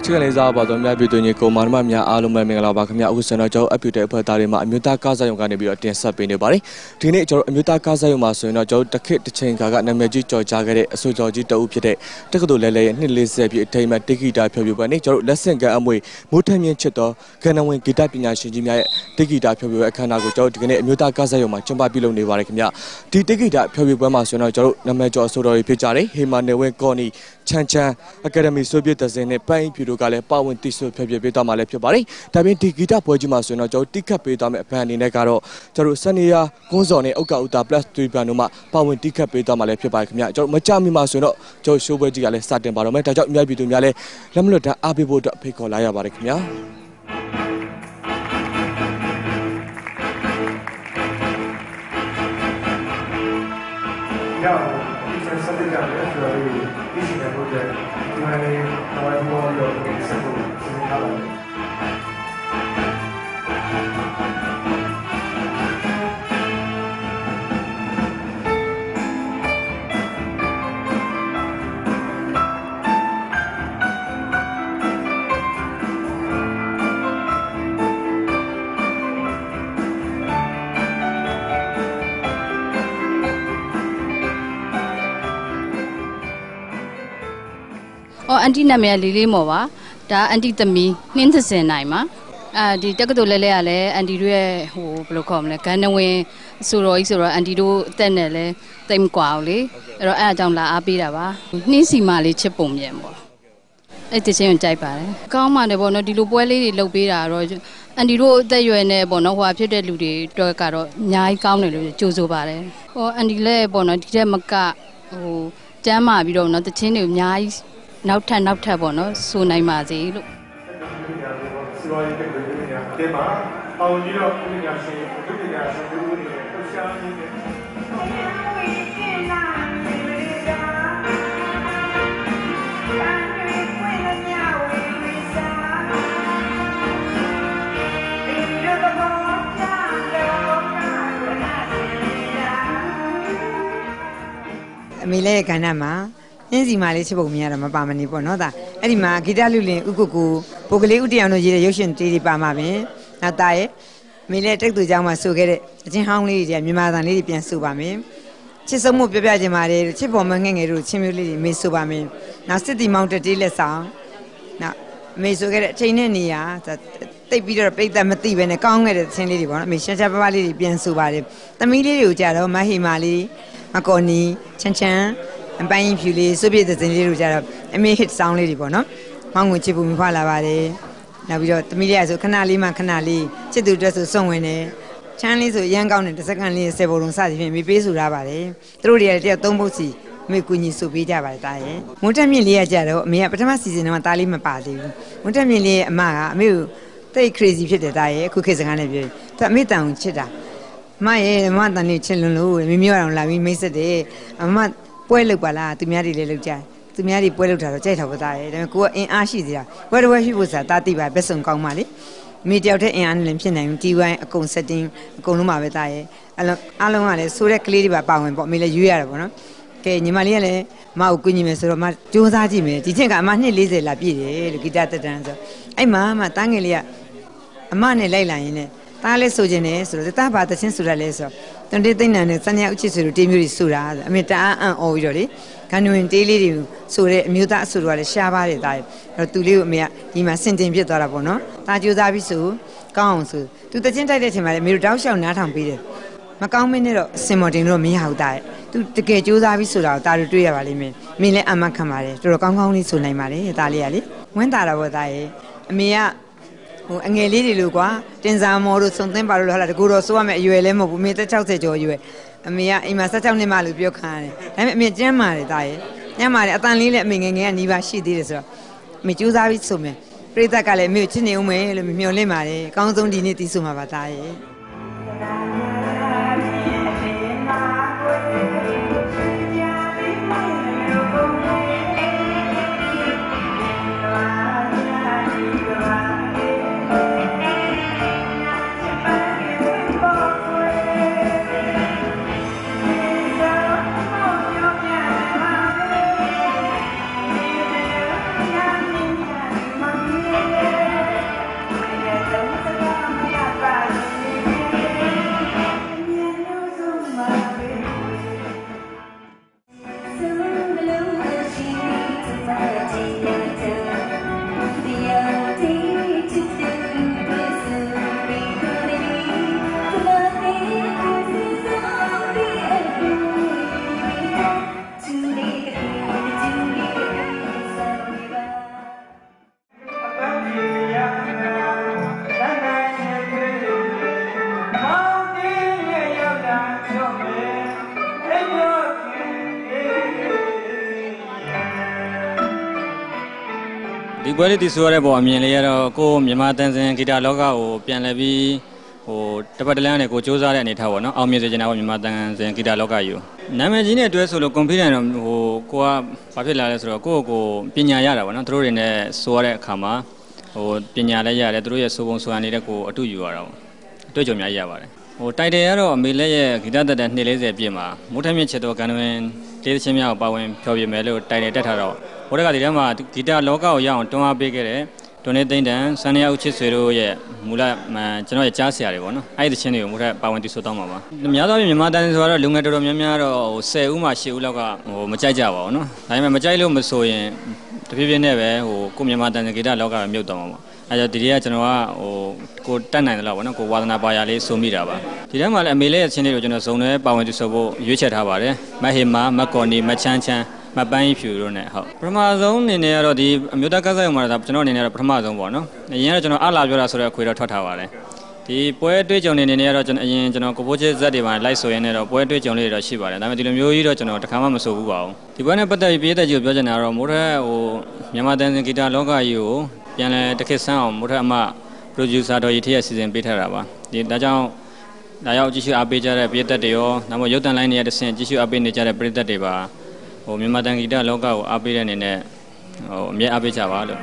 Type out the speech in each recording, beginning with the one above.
Chickeneza about the Mabidonia, Marmia, Aluma, Mingalabakamia, Usanajo, Apute Patarima, Muta Kaza, you're going to be a tensa in the body. Teenage or Muta Kaza, you must know, Joe, the kid, the chain, Namaji, Jagare, Sojita Upite, Takadulele, Nilis, Tame, Tiki type of your nature, lesson Gamway, Mutamian Cheto, Kanawin, Kitapina, Shijimia, Tiki type of your Kanago, Muta Kaza, you might jump below Nivarakimia. Tiki type of your Bamasonajo, Namajo, Soro, Pichare, him and the Winkoni, Chancha, Academy Soviet as in a pain, Purugale, Power and Tissue, Pebita Malepia Bari, Tabin Tikita Pojimasuna, Joe, Tika Pita, Pan in Negaro, Tarusania, Gonzone, Okauta, plus 3 Panuma, Power and Tika Pita Malepia Bakamia, Joe, Machami Masuno, Joe Shubajale, Satin Barometer, Maybe to Male, Lamluta, Abibo, Picolaya Barakamia. Something that is very easy to put there. I want to simple Auntie Namia Lili Mova, da Auntie Tami, Nintasen Naima, the Takatolele Ale, and the Rue who Blocom, like Canaway, Suro Isura, and Dido Tenele, Time Quali, or Adam La Abirava, Nisi Mali Chepum Yembo. It is in Jaipa. Come on, the Bono di Lupueli, Lobira, Roger, and the road that you and Bono, who appeared at Ludi, Tocaro, Nyai County, Josovare, or and the Le Bono, Jamaka, who Jama, we don't know the tin of Nyai. Now turn out Tabono, soon I mazi. Mile Kanama. Easy Malice Bomia, Mapamani Bonoda, Edima, Gidaluli, Ukuku, Pogli Udiano, Ocean Tiri Pamame, Natae, Mile take to Jama Sugere, Jinhangli, Mima than Lady Pian Subame, Chisamu Pebajamare, Chipomangan, Chimuli, Miss Subame, now city mounted Dilla sound. Now, May Sugere Chainania, that they beat her pay them a thief and a conga at Saint Lady Bon, Miss Chabali, Pian Subare, the Mili Ujaro, Mahimali, Maconi, Chanchan. And buying Puli, so be the little job, and may hit sound lady bono. Mango Chipum Palavare. Now we got the Milia, so Canali, Macanali, Chitu dress of song in it. Chinese or young gown in the secondly several on Saturday, me base with Rabare. Through the idea of Tombosi, make Queenie Subita by die. Mutamilia Jaro, me a Patamas in a Talima party. Mutamilia Ma, Mu, take crazy shit that I cookies and honey. That me down, Chita. My mother need children who, Mimura on La Miss a day, a month. Puelo Pala, to marry Leluja, to marry Puelo Jet of die, and go in Ashizia. Where she was at Tati by Besson Comali, meet out and Limpin and T.Y. a concerting Columa Vetae, Alomale, so clearly by Power and Mila Uerbono, K. Nimaliele, Mau Cunimes, Josati, you think I money Lizzie Lapide, Gitata dancer. I mamma, Tangelia, a money Layla in it. Tale Sojane, so the Tabata Sensuraleso. Don't they think that Sanya Chisuru Timuri Sura, Amita and Ojoli? Can you in daily Sure Muta Sura Shabari die, or to live me, he must send him Pietarabono, Taju Davisu, Council, to the Gentile Mirau shall not have been. Macau Minero, Simotino me how die, to get you Davisura, Taru Valime, Mille Amacamare, to Rocangoni Sunaimari, Italiali, when that was I, Mia. Angeli Lugua, Tenzamoro, something about the Guru Swam, you elemo, who made the Chelsea Joy. Mia, in my Satan Malu, Biocane. I met me Gemma, die. Yamari, at only let me again, Niva, she did so. Me choose Avid Sume. Preta Cale, Mutine, Miolemare, Council Dinity Suma Bataille. ဒီပွဲလေးတည်ဆိုရတဲ့ပေါ်အမြင်လေးရတော့ကိုမြန်မာတန်စင်ဂီတာလောကကိုပြန်လည်ပြီးတပတ်တလန်းနဲ့ကိုစူးစမ်းတဲ့အနေထားပေါ့နော်အောင်မြင်စေချင်တာပေါ့မြန်မာတန်စင်ဂီတာလောကကြီးကိုနာမည်ကြီးနဲ့တွဲဆိုလို့ confident တော့ကိုကဘာဖြစ်လာလဲဆိုတော့ကိုပညာရတာပေါ့နော်သူတို့တွေနဲ့ဆိုရတဲ့အခါမှာပညာလည်းရတယ်သူတို့ရဲ့ဆိုပုံဆိုရနေတဲ့ကိုအတူယူရတာပေါ့အတွေ့အကြုံများရပါတယ်တိုက်တယ်ကတော့အမေလက်ရဲ့ဂီတသက်တဲ့240ပြည့်မှာမိုးထမြင့်ချစ်တော်ကန်ဝင်တေးသချင်းများကိုပါဝင်ဖျော်ပြမယ်လို့တိုက်တယ်တက်ထားတော့ဘိုးတကဒီထဲမှာဂီတလောကကိုရအောင်တွန်းအားပေးခဲ့တဲ့တွန်းနေသိန်းတန်စန္ဒယာဦးချစ်ဆွေတို့ရဲ့မူလကျွန်တော်ရဲ့ကြားဆရာတွေပေါ့နော်အဲ့ဒီသချင်းတွေကိုမိုးထပါဝင်တည်ဆိုတော့မှာပါများသောအားဖြင့်မြန်မာတန်ဆိုတော့လူငယ်တော်တော်များများတော့10ဦးမှ10ဦးလောက်ကမကြိုက်ကြပါဘူးနော်ဒါပေမဲ့မကြိုက်လို့မဆိုရင်တဖြည်းဖြည်းနဲ့ပဲကိုမြန်မာတန်ဂီတလောကပဲမြုပ်တော့မှာပေါ့အဲ့တော့ဒီနေ့ကကျွန်တော်ကကိုတတ်နိုင်တယ်လို့ပေါ့နော်ကိုဝါသနာပါရလေးဆိုမိတာပါဒီထဲမှာလည်းအမေလေးရဲ့ချင်းလေးကိုကျွန်တော်စုံတယ်ပါဝင်သူဆိုဖို့ရွေးချယ်ထားပါတယ်မဟေမာမကော်နီမချမ်းချမ်းမပန်းဖြူတို့နဲ့ဟုတ်ပထမဆုံးအနေနဲ့ကတော့ဒီအမျိုးသားကစားရုံမှာဒါကျွန်တော်အနေနဲ့တော့ပထမဆုံးပေါ့နော်အရင်ကကျွန်တော်အလားပြောတာဆိုတော့အခွေတော့ထွက်ထားပါတယ်ဒီပွဲတွေ့ကြုံနေနေကတော့ကျွန်တော်အရင်ကျွန်တော်ကိုပိုးချစ်ဇက်တွေမှာလိုက်ဆိုရင်းနဲ့တော့ပွဲတွေ့ကြုံလေးတွေတော့ရှိပါတယ်ဒါပေမဲ့ဒီလိုမျိုးကြီးတော့ကျွန်တော်တခါမှမဆိုဘူးပါဘူးဒီပွဲနဲ့ပတ်သက်ပြီးပြည်သက်ကြီးကိုပြောချင်တာတော့မိုးထက်မြန်မာတန်စင်ဂီတာလောကကြီးကိုပြန်လဲတစ်ခေတ်ဆန်းအောင်မိုးထက်အမ producer တော်ကြီးထည့်ရစီစဉ်ပေးထားတာပါဒီဒါကြောင့်ဒါရောက်ကြည့်ရှုအားပေးကြတဲ့ပြည်သက်တွေရောဒါမှမဟုတ်ရုပ်တံလိုင်းတွေရဲ့တဆင့်ကြည့်ရှုအားပေးနေကြတဲ့ပြည်သက်တွေပါမြန်မာတန်ဂီတလောကကိုအားပေးတဲ့အနေနဲ့အမြဲအားပေးကြပါလို့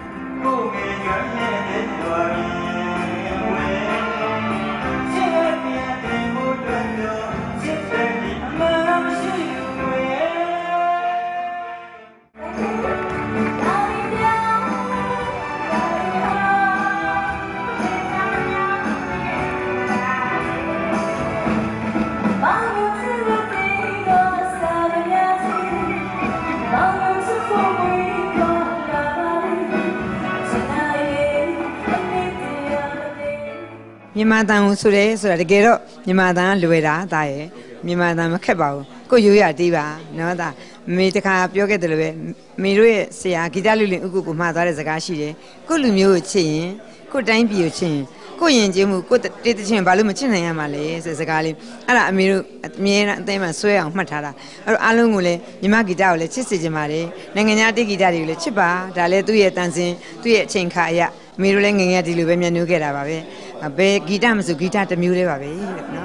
မြန်မာတန်ဆိုရဲဆိုတာတကယ်တော့မြန်မာတန်လွယ်တာဒါရဲ့မြန်မာတန်မခက်ပါဘူးကိုရိုးရတီးပါနော်ဒါမေတခါပြောခဲ့တယ်လို့ပဲမေတို့ရဲ့ဆရာဂီတလူလင်ဥက္ကုကိုမှားသွားတဲ့စကားရှိတယ်ကိုလူမျိုးကိုချစ်ရင်ကိုတိုင်းပြည်ကိုချစ်ရင်ကိုယဉ်ကျေးမှုကိုတေးသချင်းဘာလို့မချစ်နိုင်ရမှာလဲဆိုတဲ့စကားလေးအဲ့ဒါအမေတို့အမြဲတမ်းအသိမှဆွဲအောင်မှတ်ထားတာအဲ့တော့အားလုံးကိုလည်းမြန်မာဂီတကိုလည်းချစ်စေချင်ပါတယ်နိုင်ငံခြားတေးဂီတတွေကိုလည်းချစ်ပါဒါလည်းသူ့ရဲ့တန်စင်သူ့ရဲ့အချိန်ခါအရအမေတို့လည်းငငယ်ဒီလိုပဲမျက်နှာခဲ့တာပါပဲဘယ်ဂီတမဆိုဂီတတစ်မျိုးလေးပါပဲနော်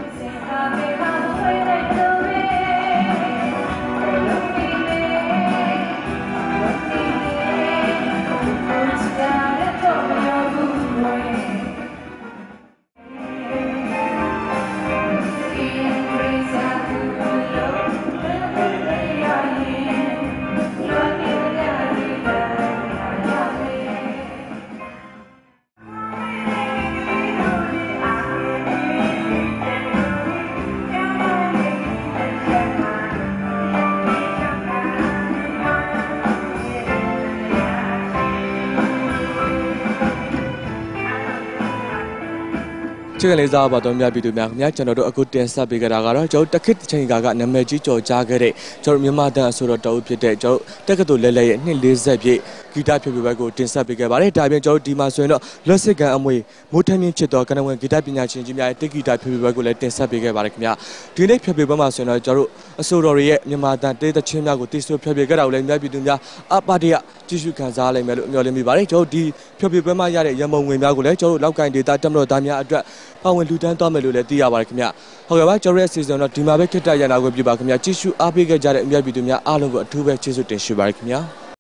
ချစ်ကလေးစားပါတော့များပြည်သူများခင်ဗျာကျွန်တော်တို့အခုတင်ဆက်ပေးကြတာကတော့ကျွန်တော်တခစ်တစ်ချိန်ကနာမည်ကြီးကြော်ကြားခဲ့တဲ့ကျွန်တော်မြန်မာတန်အဆိုတော်တအုပ်ဖြစ်တဲ့ကျွန်တော်တက္ကသိုလ်လဲလဲရဲ့240ပြည့်ဂီတဖြည့်ပြပွဲကိုတင်ဆက်ပေးခဲ့ပါတယ်ဒါပြင်ကျွန်တော်ဒီမှာဆိုရင်တော့လက်စစ်ကန်အမွေမိုးထမြင့်ဖြစ်တော်ကနဝင်ဂီတပညာရှင်ကြီးများရဲ့တက်ဂီတဖြည့်ပြပွဲကိုလည်းတင်ဆက်ပေးခဲ့ပါတယ်ခင်ဗျာဒီနေ့ဖြည့်ပြပွဲမှာဆိုရင်တော့ကျွန်တော်တို့အဆိုတော်တွေရဲ့မြန်မာတန်တေးသချင်းများကိုတိဆိုဖြည့်ပြခဲ့တာကိုလည်းများပြည်သူများအပါတရကြည့်ရှုခံစားနိုင်မယ်လို့မျှော်လင့်မိပါတယ်ကျွန်တော်ဒီဖြည့်ပြပွဲမှာရတဲ့ရမုံငွေများကိုလည်းကျွန်တော်တို့လောက်ကိုင်းဒေတာတက်မတော်သားများအတွက်ပါဝင်လူတန်းသွားမယ်လို့လည်းသိရပါတယ်ခင်ဗျဟုတ်ကဲ့ပါကျွန်တော်ရဲ့ season တော့ဒီမှာပဲခက်တက်ရနာကိုပြပါခင်ဗျကြည့်ရှုအားပေးခဲ့ကြတဲ့အများပြည်သူများအားလုံးကိုအထူးပဲကျေးဇူးတင်ရှိပါတယ်ခင်ဗျ